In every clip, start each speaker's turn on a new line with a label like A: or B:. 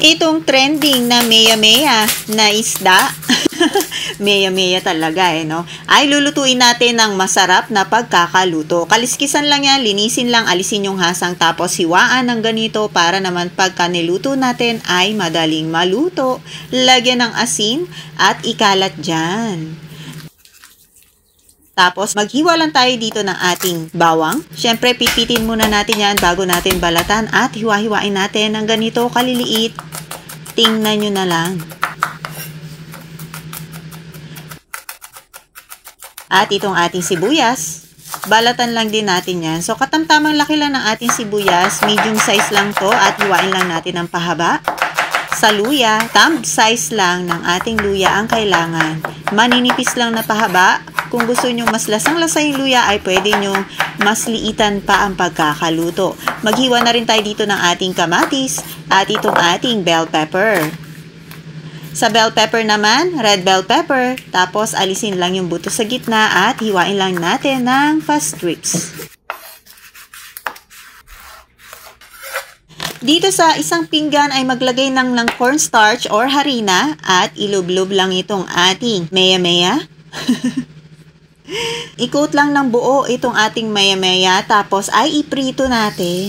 A: Itong trending na mea-mea na isda, mea-mea talaga no? Ay lulutuin natin ng masarap na pagkakaluto. Kaliskisan lang yan, linisin lang, alisin yung hasang tapos hiwaan ng ganito para naman pagka niluto natin ay madaling maluto. Lagyan ng asin at ikalat dyan. Tapos, maghiwa lang tayo dito ng ating bawang. Siyempre, pipitin muna natin yan bago natin balatan at hiwa-hiwain natin ng ganito kaliliit. Tingnan nyo na lang. At itong ating sibuyas, balatan lang din natin yan. So, katamtamang laki lang ng ating sibuyas. Medium size lang to at hiwain lang natin ng pahaba. Sa luya, thumb size lang ng ating luya ang kailangan. Maninipis lang na pahaba. Kung gusto nyo mas lasang-lasa yung luya ay pwede nyo mas liitan pa ang pagkakaluto. Maghiwa na rin tayo dito ng ating kamatis at itong ating bell pepper. Sa bell pepper naman, red bell pepper. Tapos alisin lang yung buto sa gitna at hiwain lang natin ng fast strips. Dito sa isang pinggan ay maglagay ng cornstarch or harina at ilublob lang itong ating mea-mea. I-coat lang ng buo itong ating mea-mea tapos ay iprito natin.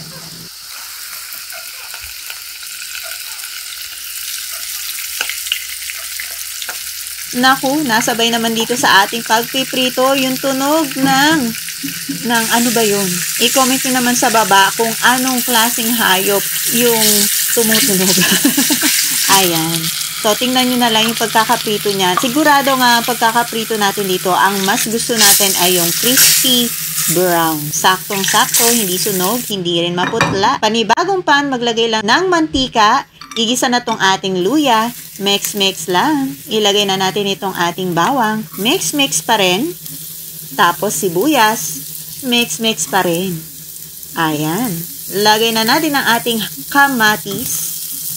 A: Naku, nasabay naman dito sa ating pagpiprito yung tunog ng ano ba yun? I-comment nyo naman sa baba kung anong klaseng hayop yung tumutunog. Ayan. So, tingnan nyo na lang yung pagkakaprito niya. Sigurado nga pagkakaprito natin dito, ang mas gusto natin ay yung crispy brown. Saktong-sakto, hindi sunog, hindi rin maputla. Panibagong pan, maglagay lang ng mantika. Igisa na tong ating luya. Mix-mix lang. Ilagay na natin itong ating bawang. Mix-mix pa rin. Tapos sibuyas. Mix-mix pa rin. Ayan. Lagay na natin ang ating kamatis.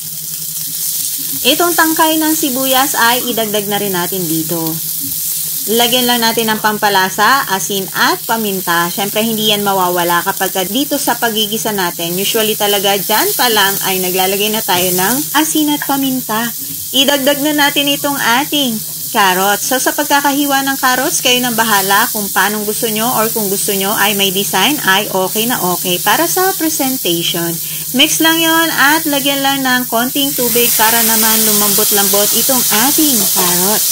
A: Itong tangkay ng sibuyas ay idagdag na rin natin dito. Lagyan lang natin ng pampalasa, asin at paminta. Siyempre hindi yan mawawala kapag dito sa pagigisa natin. Usually talaga dyan pa lang ay naglalagay na tayo ng asin at paminta. Idagdag na natin itong ating carrots. So sa pagkakahiwa ng carrots, kayo nang bahala kung paano gusto nyo or kung gusto nyo ay may design ay okay na okay para sa presentation. Mix lang yon at lagyan lang ng konting tubig para naman lumambot-lambot itong ating carrots.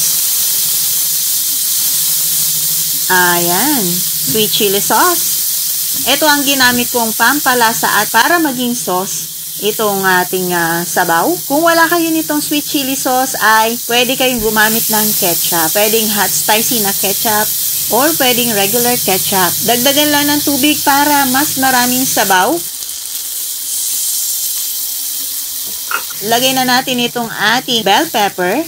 A: Ayan, sweet chili sauce. Ito ang ginamit kong pampalasa at para maging sauce itong ating sabaw. Kung wala kayo nitong sweet chili sauce ay pwede kayong gumamit ng ketchup. Pwedeng hot spicy na ketchup or pwedeng regular ketchup. Dagdagan lang ng tubig para mas maraming sabaw. Lagay na natin itong ating bell pepper.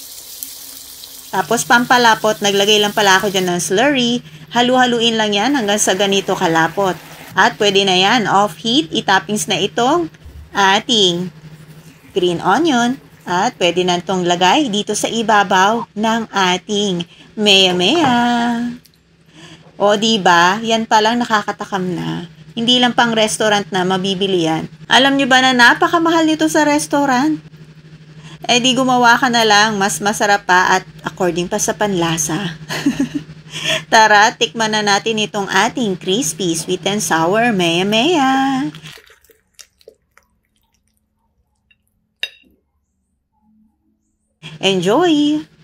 A: Tapos pampalapot, naglagay lang pala ako dyan ng slurry. Halu-haluin lang yan hanggang sa ganito kalapot. At pwede na yan, off heat, itoppings na itong ating green onion. At pwede na itong lagay dito sa ibabaw ng ating mea-mea. O diba, yan palang nakakatakam na. Hindi lang pang restaurant na mabibili yan. Alam nyo ba na napakamahal nito sa restaurant? Eh di gumawa ka na lang, mas masarap pa at according pa sa panlasa. Tara, tikman na natin itong ating crispy, sweet and sour mea-mea. Enjoy!